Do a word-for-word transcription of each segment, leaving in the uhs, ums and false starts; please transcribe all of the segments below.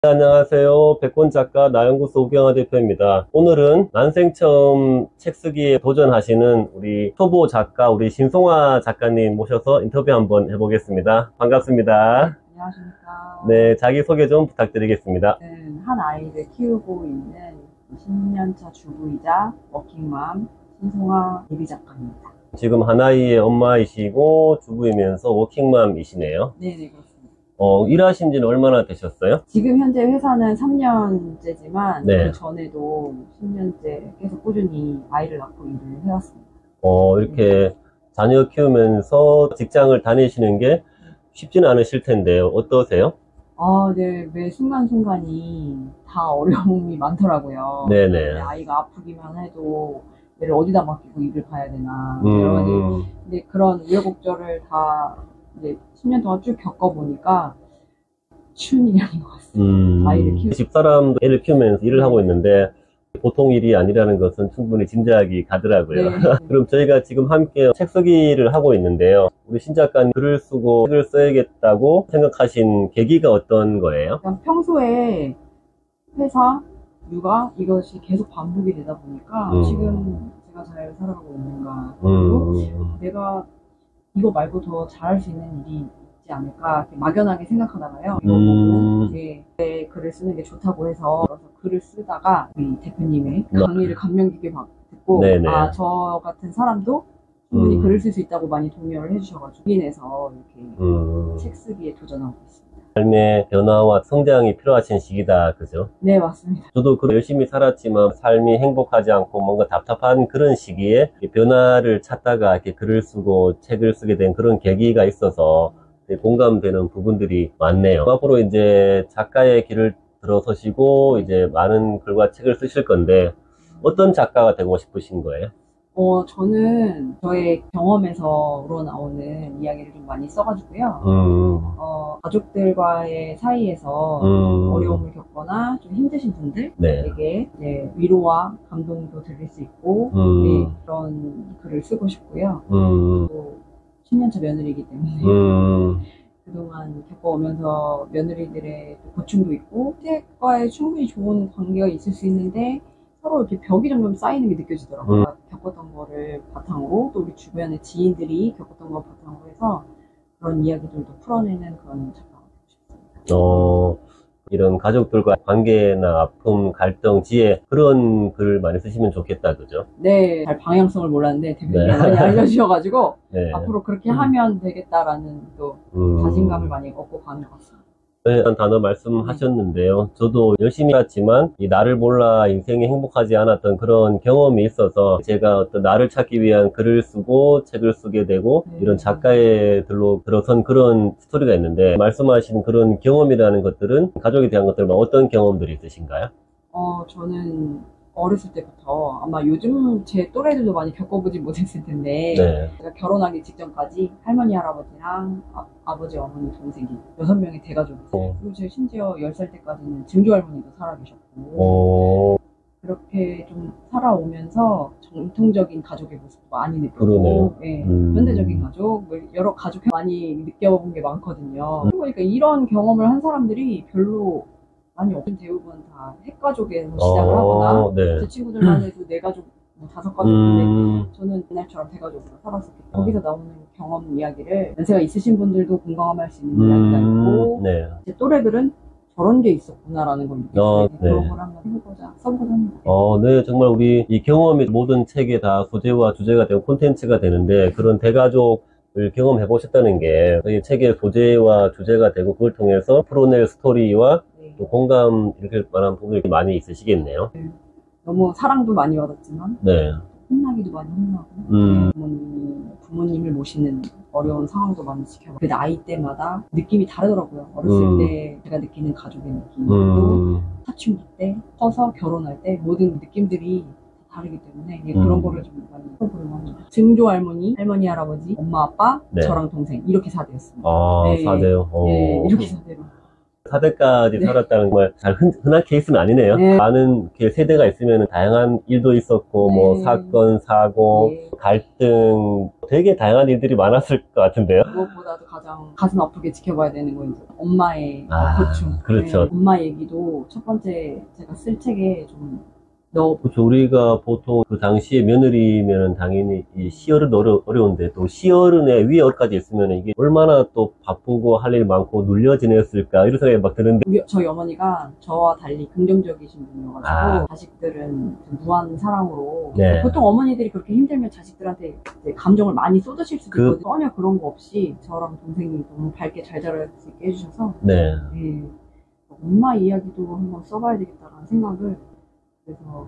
네, 안녕하세요. 백권작가 나연구소 우경화 대표입니다. 오늘은 난생 처음 책 쓰기에 도전하시는 우리 초보 작가, 우리 신송아 작가님 모셔서 인터뷰 한번 해보겠습니다. 반갑습니다. 네, 안녕하십니까. 네, 자기소개 좀 부탁드리겠습니다. 저는 한 아이를 키우고 있는 십 년차 주부이자 워킹맘 신송아 예비 작가입니다. 지금 하나이의 엄마이시고 주부이면서 워킹맘이시네요. 네네, 그렇습니다. 어, 일하신 지는 얼마나 되셨어요? 지금 현재 회사는 삼 년째지만 네. 그 전에도 십 년째 계속 꾸준히 아이를 낳고 일을 해왔습니다. 어, 이렇게 자녀 키우면서 직장을 다니시는 게 쉽지는 않으실 텐데요. 어떠세요? 아, 네, 매 순간순간이 다 어려움이 많더라고요. 네네. 아이가 아프기만 해도 얘를 어디다 맡기고 일을 봐야 되나 음. 여러 가지. 근데 그런 우여곡절을 다 이제 십 년 동안 쭉 겪어보니까 쉬운 일이 아닌 것 같습니다. 음, 아이를 키우 집사람도 애를 키우면서 일을 하고 있는데 보통 일이 아니라는 것은 충분히 짐작이 가더라고요. 네. 그럼 저희가 지금 함께 책 쓰기를 하고 있는데요. 우리 신 작가님 글을 쓰고 책을 써야겠다고 생각하신 계기가 어떤 거예요? 그냥 평소에 회사, 육아 이것이 계속 반복이 되다 보니까 음. 지금 제가 잘 살아가고 있는가, 그리고 음, 내가 이거 말고 더 잘할 수 있는 일이 있지 않을까 이렇게 막연하게 생각하다가요. 이거 음. 보고 이제 내 글을 쓰는 게 좋다고 해서 그래서 글을 쓰다가 우리 대표님의 네. 강의를 감명 깊게 받- 듣고 네네. 아, 저 같은 사람도 충분히 음. 글을 쓸 수 있다고 많이 동요를 해주셔가지고 인해서 이렇게 음, 책 쓰기에 도전하고 있습니다. 삶의 변화와 성장이 필요하신 시기다, 그죠? 네, 맞습니다. 저도 그 열심히 살았지만 삶이 행복하지 않고 뭔가 답답한 그런 시기에 변화를 찾다가 이렇게 글을 쓰고 책을 쓰게 된 그런 계기가 있어서 공감되는 부분들이 많네요. 앞으로 이제 작가의 길을 들어서시고 이제 많은 글과 책을 쓰실 건데 어떤 작가가 되고 싶으신 거예요? 어, 저는 저의 경험에서 우러나오는 이야기를 좀 많이 써가지고요. 음, 어, 가족들과의 사이에서 음. 어려움을 겪거나 좀 힘드신 분들에게 네. 이제 위로와 감동도 드릴 수 있고 음. 네, 그런 글을 쓰고 싶고요. 음, 또 십 년차 며느리이기 때문에 음, 그동안 겪어오면서 며느리들의 또 고충도 있고 시댁과의 충분히 좋은 관계가 있을 수 있는데 서로 이렇게 벽이 점점 쌓이는 게 느껴지더라고요. 음. 겪었던 거를 바탕으로 또 우리 주변의 지인들이 겪었던 걸 바탕으로 해서 그런 이야기들도 풀어내는 그런 작가가 되고 싶습니다. 어, 이런 가족들과 관계나 아픔, 갈등, 지혜 그런 글을 많이 쓰시면 좋겠다, 그죠? 네, 잘 방향성을 몰랐는데 대표님이 네. 많이 알려주셔가지고 네. 앞으로 그렇게 하면 되겠다라는 또 음. 자신감을 많이 얻고 가는 것 같습니다. 네, 한 단어 말씀하셨는데요. 저도 열심히 했지만 이 나를 몰라 인생이 행복하지 않았던 그런 경험이 있어서 제가 어떤 나를 찾기 위한 글을 쓰고 책을 쓰게 되고 네. 이런 작가의 들로 들어선 그런 스토리가 있는데 말씀하신 그런 경험이라는 것들은 가족에 대한 것들은 어떤 경험들이 있으신가요? 어, 저는 어렸을 때부터 아마 요즘 제 또래들도 많이 겪어보지 못했을 텐데 네. 제가 결혼하기 직전까지 할머니, 할아버지랑 아, 아버지, 어머니, 동생이 여섯 명의 대가족이었어요. 어. 그리고 제가 심지어 열 살 때까지는 증조할머니도 살아계셨고 어, 그렇게 좀 살아오면서 정통적인 가족의 모습도 많이 그러네요. 느꼈고 예, 음. 현대적인 가족, 뭐 여러 가족 많이 느껴본 게 많거든요. 그러고 보니까 이런 경험을 한 사람들이 별로 많이 없는 대부분 다 핵가족에서 시작을 하거나 어, 네. 제 친구들만 해도 네 가족, 뭐 다섯 가족인데 음, 저는 옛날처럼 대가족으로 살았었기 때문에 거기서 나오는 경험 이야기를 연세가 있으신 분들도 공감할 수 있는 이야기가 있고 음, 네. 제 또래들은 저런 게 있었구나라는 걸 느꼈어요. 어, 네. 그런 걸 한번 해보고자 써보고자 합니다. 어, 네, 정말 우리 이 경험이 모든 책에 다 소재와 주제가 되고 콘텐츠가 되는데 그런 대가족을 경험해 보셨다는 게 이 책의 소재와 주제가 되고 그걸 통해서 풀어낼 스토리와 네. 또 공감 일으킬 만한 부분이 많이 있으시겠네요. 너무 사랑도 많이 받았지만 네. 혼나기도 많이 혼나고 음. 부모님이, 부모님을 모시는 어려운 상황도 많이 지켜봐. 그 나이 때마다 느낌이 다르더라고요. 어렸을 음. 때 제가 느끼는 가족의 느낌, 또 음. 사춘기 때, 커서 결혼할 때 모든 느낌들이 다르기 때문에 이게 음. 그런 거를 좀 많이 해보려고 합니다. 증조 할머니, 할머니, 할아버지, 엄마, 아빠, 네. 저랑 동생 이렇게 사 대였습니다. 아, 네. 사대요. 어. 네, 이렇게 사 대로. 사대까지 네. 살았다는 정말 잘 흔, 흔한 케이스는 아니네요. 네. 많은 이렇게 세대가 있으면 다양한 일도 있었고, 네. 뭐 사건, 사고, 네. 갈등, 되게 다양한 일들이 많았을 것 같은데요. 무엇보다도 가장 가슴 아프게 지켜봐야 되는 건 이제 엄마의 아, 고충. 그렇죠. 네, 엄마 얘기도 첫 번째 제가 쓸 책에 좀 넣어. 그렇죠. 우리가 보통 그 당시에 며느리면은 당연히 이 시어른 어려, 어려운데 또 시어른의 위어까지 있으면 이게 얼마나 또 바쁘고 할 일 많고 눌려 지냈을까 이런 생각이 막 드는데. 우리- 저희 어머니가 저와 달리 긍정적이신 분이어가지고 아. 자식들은 무한 사랑으로 네. 보통 어머니들이 그렇게 힘들면 자식들한테 이제 감정을 많이 쏟으실 수도 그- 있거든요. 전혀 그런 거 없이 저랑 동생이 너무 밝게 잘 자랄 수 있게 해주셔서 네. 네, 엄마 이야기도 한번 써봐야 되겠다라는 생각을. 그래서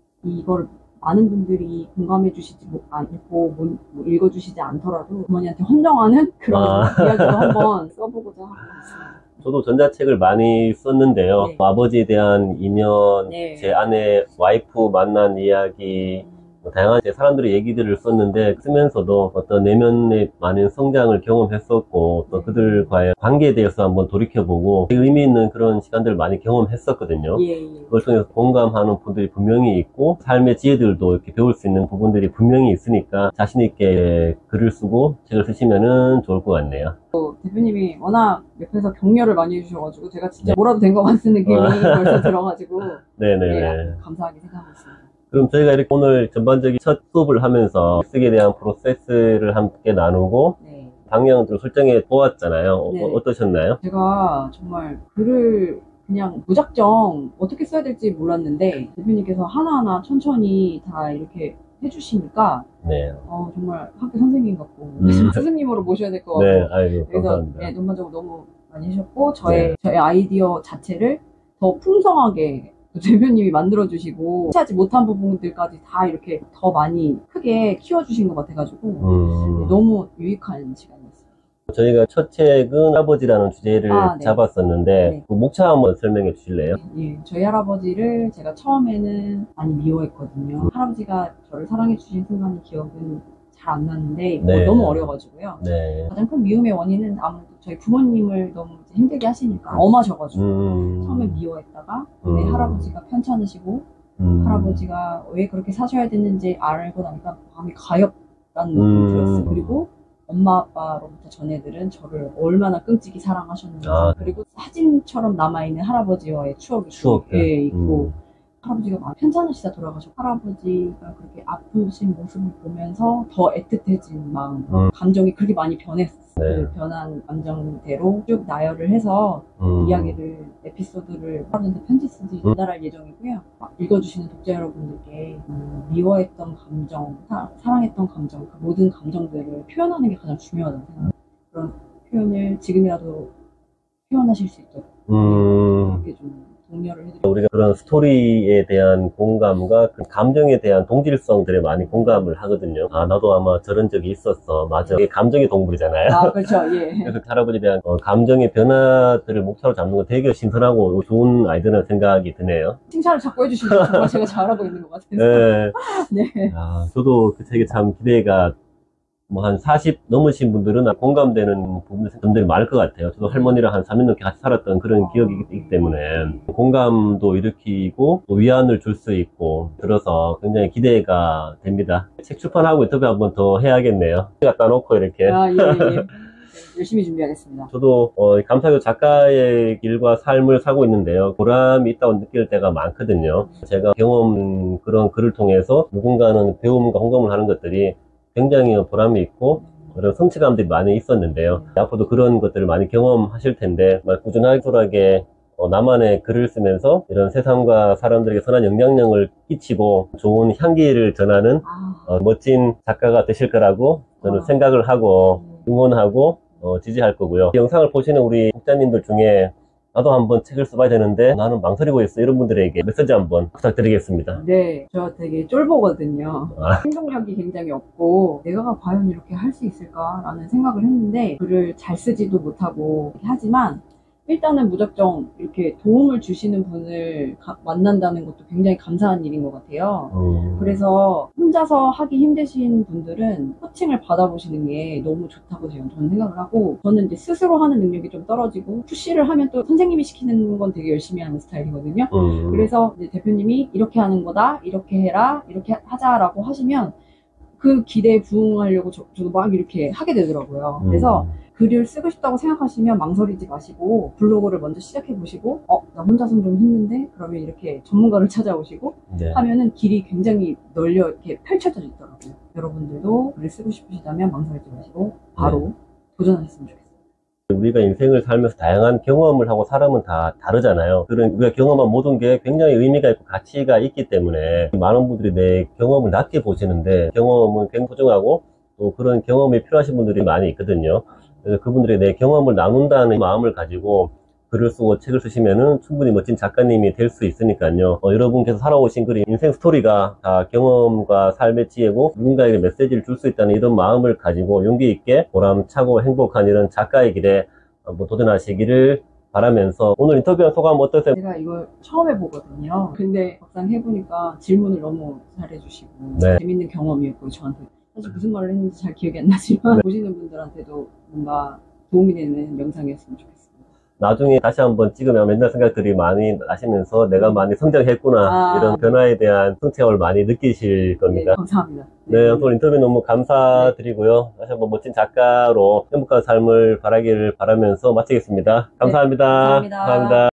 이걸 많은 분들이 공감해 주시지 않고 뭐, 뭐 읽어주시지 않더라도 부모님한테 헌정하는 그런 아. 이야기도 한번 써보고자 하고 있습니다. 저도 전자책을 많이 썼는데요. 네. 아버지에 대한 인연, 네. 제 아내, 와이프 만난 이야기, 뭐 다양한 제 사람들의 얘기들을 썼는데 쓰면서도 어떤 내면의 많은 성장을 경험했었고 또 그들과의 관계에 대해서 한번 돌이켜보고 의미 있는 그런 시간들을 많이 경험했었거든요. 예, 예. 그걸 통해서 공감하는 분들이 분명히 있고 삶의 지혜들도 이렇게 배울 수 있는 부분들이 분명히 있으니까 자신 있게 글을 쓰고 책을 쓰시면은 좋을 것 같네요. 대표님이 워낙 옆에서 격려를 많이 해주셔가지고 제가 진짜 뭐라도 된 것 같은 느낌이 벌써 들어가지고 네네네. 네, 감사하게 생각하고 있습니다. 그럼 저희가 이렇게 오늘 전반적인 첫 수업을 하면서 쓰기에 대한 프로세스를 함께 나누고 네. 방향을 설정해 보았잖아요. 어, 네. 어떠셨나요? 제가 정말 글을 그냥 무작정 어떻게 써야 될지 몰랐는데 대표님께서 하나하나 천천히 다 이렇게 해주시니까 네. 어, 정말 학교 선생님 같고 음. 스승님으로 모셔야 될 것 같고 네, 아이고, 그래서 감사합니다. 네, 논문적으로 너무 많이 해주셨고 저의, 네. 저의 아이디어 자체를 더 풍성하게 대표님이 만들어주시고 하지 못한 부분들까지 다 이렇게 더 많이 크게 키워주신 것 같아가지고 음, 너무 유익한 시간이었어요. 저희가 첫 책은 할아버지라는 주제를 아, 네. 잡았었는데 네. 그 목차 한번 설명해 주실래요? 예, 저희 할아버지를 제가 처음에는 많이 미워했거든요. 할아버지가 저를 사랑해주신 순간의 기억은 잘 안 나는데 네. 너무 어려가지고 네. 가장 큰 미움의 원인은 아무래도 저희 부모님을 너무 이제 힘들게 하시니까 엄하셔가지고 음, 처음에 미워했다가 근데 음. 할아버지가 편찮으시고 음, 할아버지가 왜 그렇게 사셔야 되는지 알고 나니까 마음이 가엽다는 느낌이 음. 들었어요. 그리고 엄마 아빠로부터 전애들은 저를 얼마나 끔찍이 사랑하셨는지 아. 그리고 사진처럼 남아있는 할아버지와의 추억이 추억들. 예, 있고 음. 할아버지가 많이 편찮으시다 돌아가셨고 할아버지가 그렇게 아프신 모습을 보면서 더 애틋해진 마음 음. 감정이 그렇게 많이 변했어요. 네. 그 변한 감정대로 쭉 나열을 해서 음. 이야기를 에피소드를 할아버지한테 편지 쓰듯이 전달할 예정이고요. 막 읽어주시는 독자 여러분들께 음, 미워했던 감정, 사, 사랑했던 감정, 그 모든 감정들을 표현하는 게 가장 중요하다고 생각해요. 그런 표현을 지금이라도 표현하실 수 있도록 음. 이렇게 좀 독려를 해드리고 우리가 그런 스토리에 대한 공감과 그 감정에 대한 동질성들에 많이 공감을 하거든요. 아, 나도 아마 저런 적이 있었어. 맞아. 이게 감정의 동물이잖아요. 아 그렇죠 예. 그래서 할아버지에 대한 어, 감정의 변화들을 목차로 잡는 건 되게 신선하고 좋은 아이디어라는 생각이 드네요. 칭찬을 자꾸 해주시니까 정말 제가 잘하고 있는 것 같아서 네. 네. 아, 저도 그 책에 참 기대가 뭐 한 사십 넘으신 분들은 공감되는 부분들이 많을 것 같아요. 저도 할머니랑 한 삼 년 넘게 같이 살았던 그런 기억이 있기 때문에 공감도 일으키고 또 위안을 줄 수 있고 들어서 굉장히 기대가 됩니다. 책 출판하고 인터뷰 한번 더 해야겠네요. 갖다 놓고 이렇게. 아, 예, 예. 열심히 준비하겠습니다. 저도 어, 감사하게도 작가의 길과 삶을 살고 있는데요. 보람이 있다고 느낄 때가 많거든요. 제가 경험 그런 글을 통해서 누군가는 배움과 공감을 하는 것들이 굉장히 보람이 있고 그런 성취감들이 많이 있었는데요. 앞으로도 그런 것들을 많이 경험하실 텐데 꾸준하게 어, 나만의 글을 쓰면서 이런 세상과 사람들에게 선한 영향력을 끼치고 좋은 향기를 전하는 아, 어, 멋진 작가가 되실 거라고 저는 아. 생각을 하고 응원하고 어, 지지할 거고요. 이 영상을 보시는 우리 독자님들 중에 나도 한번 책을 써봐야 되는데 나는 망설이고 있어 이런 분들에게 메시지 한번 부탁드리겠습니다. 네, 저 되게 쫄보거든요. 아. 행동력이 굉장히 없고 내가 과연 이렇게 할 수 있을까라는 생각을 했는데 글을 잘 쓰지도 못하고 하지만 일단은 무작정 이렇게 도움을 주시는 분을 가- 만난다는 것도 굉장히 감사한 일인 것 같아요. 음. 그래서 혼자서 하기 힘드신 분들은 코칭을 받아보시는 게 너무 좋다고 저는 생각을 하고, 저는 이제 스스로 하는 능력이 좀 떨어지고 푸시를 하면 또 선생님이 시키는 건 되게 열심히 하는 스타일이거든요. 음. 그래서 이제 대표님이 이렇게 하는 거다, 이렇게 해라, 이렇게 하자라고 하시면 그 기대에 부응하려고 저, 저도 막 이렇게 하게 되더라고요. 그래서 음. 글을 쓰고 싶다고 생각하시면 망설이지 마시고 블로그를 먼저 시작해 보시고, 어, 나 혼자서는 좀 힘든데? 그러면 이렇게 전문가를 찾아오시고 네. 하면은 길이 굉장히 널려 이렇게 펼쳐져 있더라고요. 여러분들도 글을 쓰고 싶으시다면 망설이지 마시고 바로 네. 도전하셨으면 좋겠어요. 우리가 인생을 살면서 다양한 경험을 하고 사람은 다 다르잖아요. 그런 우리가 경험한 모든 게 굉장히 의미가 있고 가치가 있기 때문에 많은 분들이 내 경험을 낮게 보시는데, 경험은 굉장히 소중하고 또 그런 경험이 필요하신 분들이 많이 있거든요. 그래서 그분들이 내 경험을 나눈다는 마음을 가지고 글을 쓰고 책을 쓰시면은 충분히 멋진 작가님이 될 수 있으니까요. 어, 여러분께서 살아오신 그런 인생 스토리가 다 경험과 삶의 지혜고 누군가에게 메시지를 줄 수 있다는 이런 마음을 가지고 용기 있게 보람차고 행복한 이런 작가의 길에 한번 도전하시기를 바라면서, 오늘 인터뷰한 소감 어떠세요? 제가 이걸 처음 해보거든요. 근데 막상 해보니까 질문을 너무 잘해주시고 네. 재밌는 경험이었고, 저한테 사실 무슨 말을 했는지 잘 기억이 안 나지만 네. 보시는 분들한테도 뭔가 도움이 되는 영상이었으면 좋겠습니다. 나중에 다시 한번 찍으면 맨날 생각들이 많이 나시면서 내가 많이 성장했구나, 아, 이런 변화에 대한 성취감을 많이 느끼실 네, 겁니다. 감사합니다. 네, 오늘 인터뷰 너무 감사드리고요. 다시 한번 멋진 작가로 행복한 삶을 바라기를 바라면서 마치겠습니다. 감사합니다. 감사합니다. 감사합니다.